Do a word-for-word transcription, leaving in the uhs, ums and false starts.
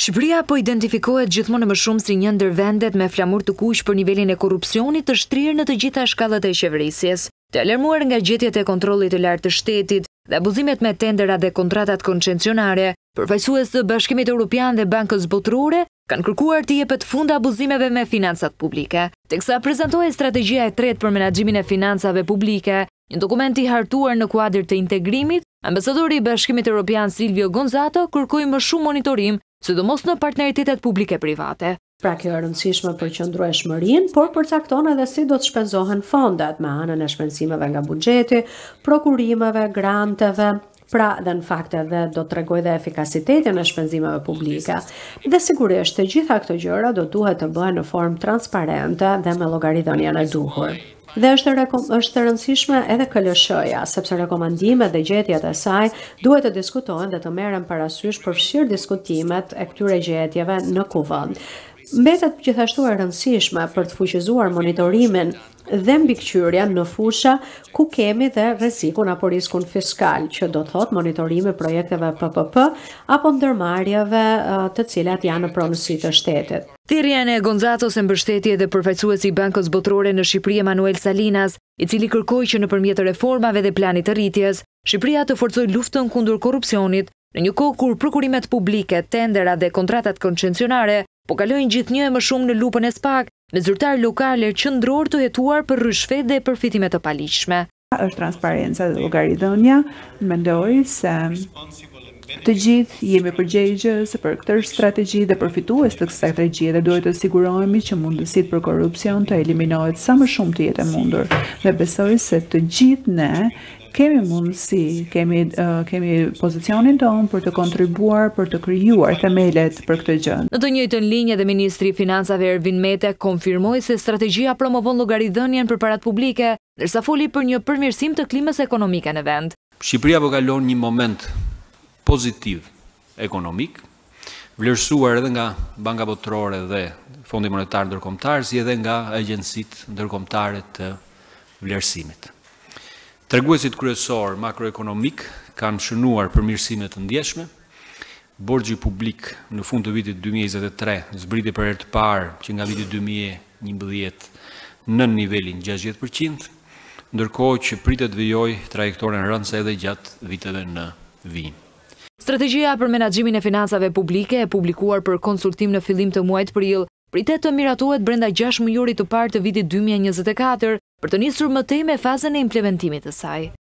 Shqipëria po identifikohet gjithmonë më shumë si një ndër vendet me flamur të kuq për nivelin e korrupsionit të shtrirë në të gjitha shkallat e qeverisjes, të alarmuar nga gjetjet e kontrollit të lartë të shtetit dhe abuzimet me tendera dhe kontratat koncesionare. Përfaqësues të Bashkimit Evropian dhe Bankës Botërore kanë kërkuar të jepet fund abuzimeve me financat publike, teksa prezantohej strategjia e tretë për menaxhimin e financave publike, një dokument i hartuar në kuadër të integrimit. Ambasadori i Bashkimit Evropian Silvio Gonzato kërkoi më shumë monitorim, sidomos në partneritetet publike-private. Pra kjo e rëndësishme për qëndrueshmërinë, por përcakton edhe si do të shpenzohen fondet me anën e shpenzimeve nga buxheti, prokurimeve, granteve. Pra dhe në fakt edhe do të tregoj dhe efikasitetin e shpenzimeve publike. Dhe sigurisht të gjitha këto gjëra do duhet të bëhen në formë transparente dhe me llogaridhënien e duhur. Dhe është është e rëndësishme edhe K L S-ja, sepse rekomandimet dhe gjetjet e saj duhet të diskutohen dhe të merren parasysh përfshirë diskutimet e këtyre gjetjeve në kuvend. Mbetet gjithashtu e rëndësishme për të fuqizuar monitorimin dhe mbikëqyrjen në fusha ku kemi dhe rrezikun apo riskun fiskal, që do thot monitorimi projekteve P P P apo ndërmarrjeve të cilat janë në pronësi të shtetit. Thirrjen e Gonzatos e mbështeti edhe përfaqësuesi i Bankës Botërore në Shqipëri Emanuel Salinas, i cili kërkoi që nëpërmjet reformave dhe planit të rritjes, Shqipëria të forcojë luftën kundër korrupsionit, në një kohë kur prokurimet publike, tendera dhe kontratat koncesionare po kalojnë gjithnjë e më shumë në lupën e SPAK, me zyrtar lokale qendror të hetuar për rishfet dhe përfitime të paligjshme. Është transparenca dhe llogaridhënia, mendoj se të gjithë jemi përgjegjës për këtë strategji dhe përfitues të kësaj strategjie dhe duhet të sigurohemi që mundësitë për korrupsion të eliminohet sa më shumë të jetë mundur. Dhe besoj se të gjithë ne kemi mundësi, kemi uh, kemi pozicionin tonë për të kontribuar, për të krijuar themelet për këtë gjë. Në të njëjtën linjë edhe Ministri i Financave Ervin Mete konfirmoi se strategjia promovon llogaridhënien për parat publike, ndërsa foli për një përmirësim të klimës ekonomike në vend. Shqipëria po kalon një moment pozitiv ekonomik, vlerësuar edhe nga Banka Botërore dhe Fondi Monetar Ndërkombëtar, si edhe nga agjencitë ndërkombëtare të vlerësimit. Treguesit kryesor makroekonomik kanë shënuar përmirësime të ndjeshme. Borxhi publik në fund të vitit dy mijë e njëzet e tre zbriti për herë të parë që nga viti dy mijë e njëmbëdhjetë në nivelin gjashtëdhjetë përqind, ndërkohë që pritet vijojë trajektoren rëndëse edhe gjatë viteve në vijim. Strategjia për menaxhimin e financave publike e publikuar për konsultim në fillim të muajit prill pritet të miratohet brenda gjashtë mujorit të parë të vitit dy mijë e njëzet e katër për të nisur më tej me fazën e implementimit të saj.